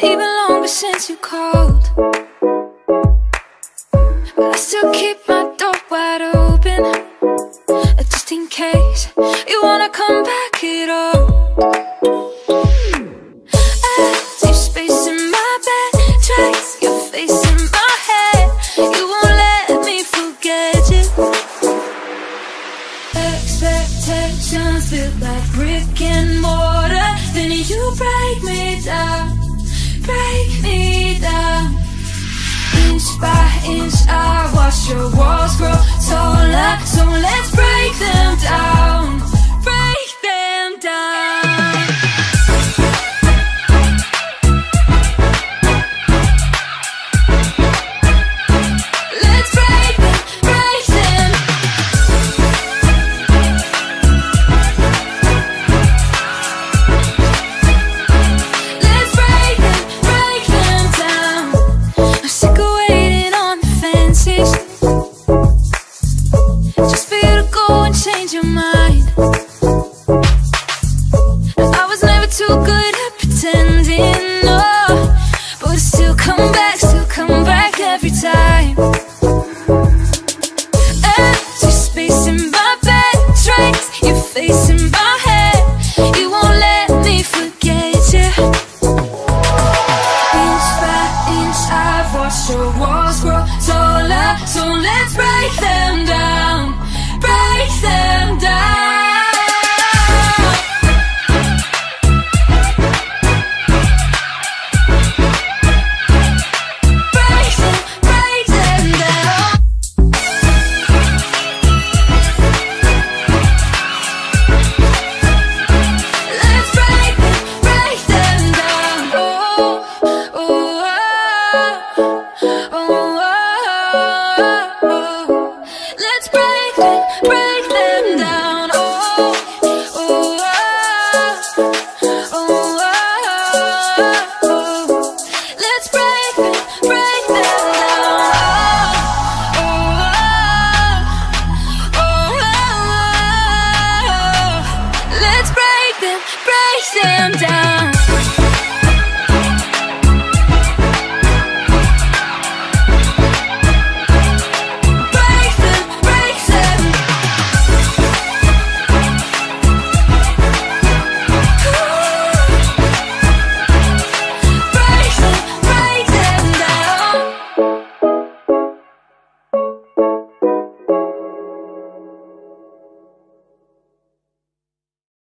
even longer since you called. But I still keep my door wide open, just in case you wanna come back at all. Empty space in my bed, trace your face in my head. You won't let me forget you. Expectations built like brick and mortar, then you break me down, break me down. Inch by inch I watch your walls grow taller, so let's break them down, break them down. Let's break them, break them. Let's break them, break them down. I'm sick of waiting on the fences, just for you to go and change your mind. I was never too good at pretending, no, but I still come back every time. Empty space in my bed, trace your face in my head. You won't let me forget you. Inch by inch I've watched your walls grow taller, so let's break them down, break them down. Break them down. Let's break them down. Oh, oh, oh, oh, oh. Let's break them down. Oh, oh, oh, oh, oh.